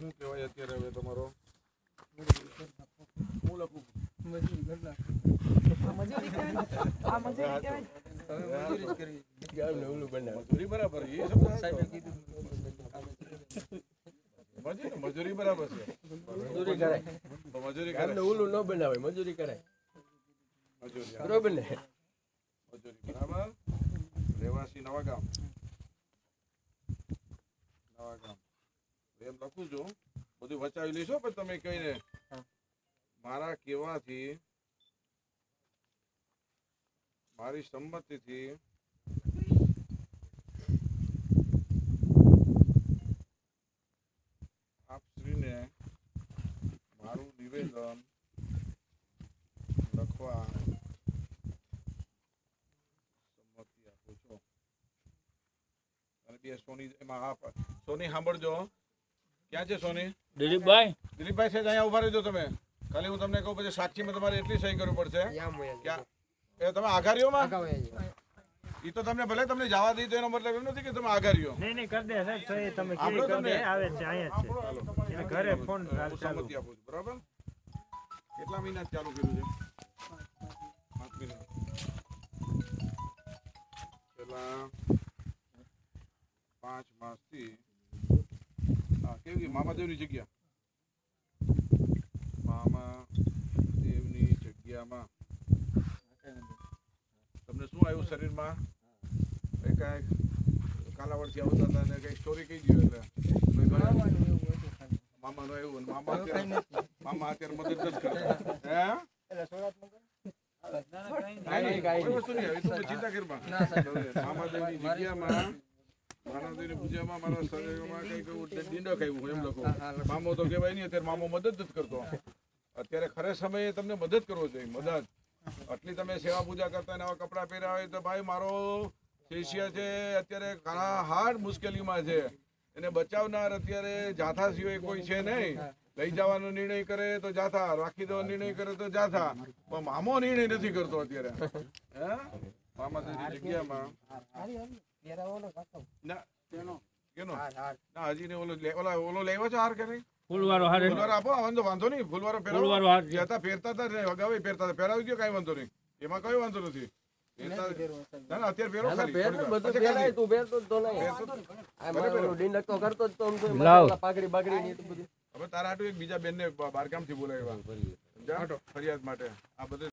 શું કહેવાય અત્યારે હવે તમારો હું લખું મજૂરી કહેવાય આ મજૂરી કહેવાય મજૂરી જ કરવી ગામને ઓલું બનાવ મજૂરી બરાબર એ શબ્દ સાહેબે કીધું મજૂરી બરાબર છે મજૂરી કરાય મજૂરી ગામને ઓલું ન બનાવે મજૂરી કરાય મજૂરી બરોબર ને મજૂરી બરાબર રહેવાસી નવા ગામ એમ લખું છું બધું વચાવી લઈશો પણ તમે કહીને મારા કહેવાથી મારી સંમતિથી આપશ્રીને મારું નિવેદન લખવા સંમતિ આપું છું અને બે સોની એમાં સોની સાંભળજો ક્યાં છે સોની દિલીપભાઈ છે અહીંયા ઉભા રહેજો તમે ખાલી હું તમને કહું પછી સાક્ષીમાં તમારે એટલી સહી કરવી પડશે એ તમે આઘારીઓમાં એ તો તમને ભલે તમને જવા દઈ તો એનો મતલબ એમ નથી કે તમે આઘારીઓ નહીં કરી દે સાહેબ સહી તમે કેવી કરી દે આવે છે અહીંયા છે એને ઘરે ફોન ચાલુ સંમતિ આપું છું બરાબર કેટલા મહિના ચાલુ કર્યું છે 5 મહિના પેલા 5 માસથી હા કેવી મામાદેવની જગ્યા મામાદેવની જગ્યામાં તમને શું આવ્યું શરીરમાં કઈ કાલાવડથી આવતા હતા ને કઈ સ્ટોરી કહી દો એટલે મામાનું આવ્યું મામા અત્યારે મદદ નથી કરતા ચિંતા કરવા મામાદેવની જગ્યામાં માનવદેવની પૂજામાં મારા શરીરમાં કઈક ડીંડો ખાયું એમ લખો મામો તો કહેવાય નહીં અત્યારે મામો મદદ નથી કરતો અત્યારે ખરે સમયે તમને મદદ કરવો જોઈએ મદદ આટલી તમે સેવા પૂજા કરતા નવા કપડાં પહેર્યા હોય તો ભાઈ મારો શિષ્ય છે અત્યારે ઘણા હાર્ડ મુશ્કેલીમાં છે એને બચાવનાર અત્યારે જાથા સિવાય કોઈ છે નહીં લઈ જવાનો નિર્ણય કરે તો જાથા રાખી દેવાનો નિર્ણય કરે તો જાથા પણ મામો નિર્ણય નથી કરતો અત્યારે હે મામા જગ્યામાં હજી ને ઓલો લેવો છો હાર કે નહીં ફૂલવાળો હાર ફૂલવાળો આપો વાંધો નહીં ફૂલવાળો ફૂલવાળો હાર પહેરતા હતા અગાઉ પહેરતા હતા પહેરાવી ગયો કઈ વાંધો નહીં એમાં કયો વાંધો નથી અત્યારે પહેરો હવે તારા હાટુ એક બીજા બેન ને બારગામ થી બોલાવ્યા ફરિયાદ માટે આ બધું